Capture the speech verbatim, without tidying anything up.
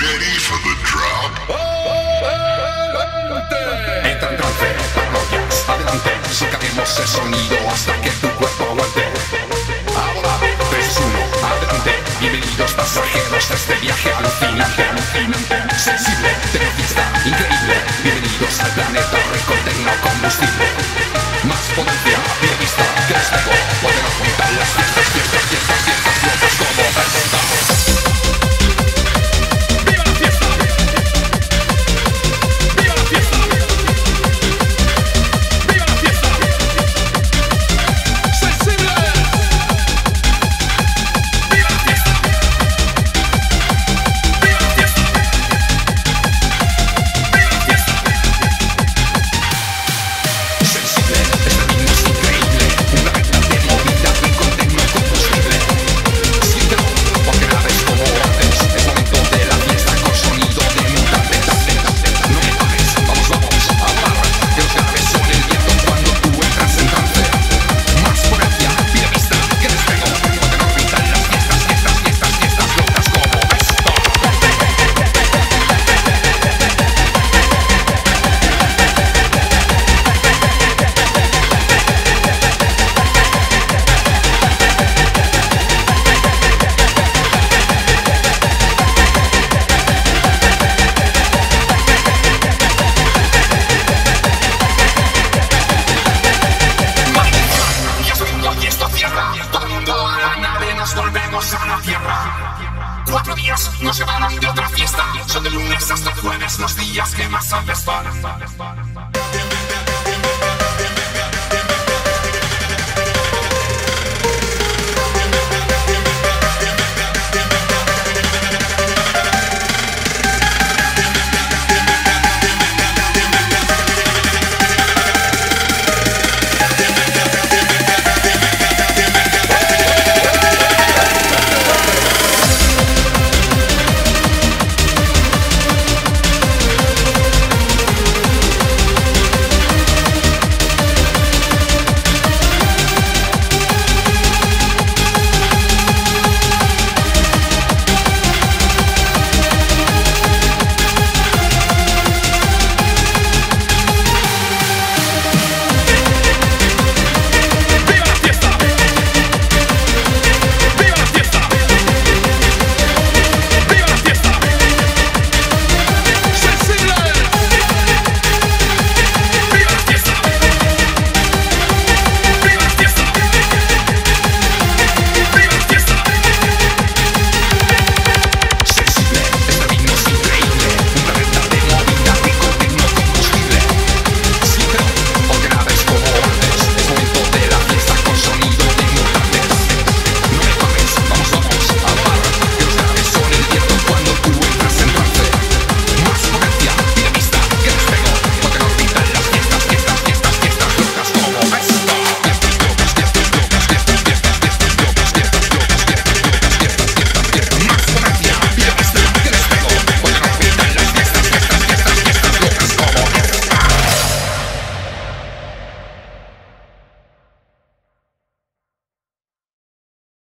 ready for the drop? Entra en trance, parroquias, adelante, sacaremos el sonido hasta que tu cuerpo aguante. Ahora, tres, uno, adelante, bienvenidos pasajeros a este viaje alucinante, alucinante, sensible, tecnofista, increíble. Bienvenidos al planeta rico en tecnocombustible. Más potencia, bien vista, que les pego, podemos juntar las fiestas, fiestas, fiestas, fiestas, locas como esta. Volvemos a la tierra. Cuatro días nos separan de otra fiesta. Son de lunes hasta el jueves los días que más apestan.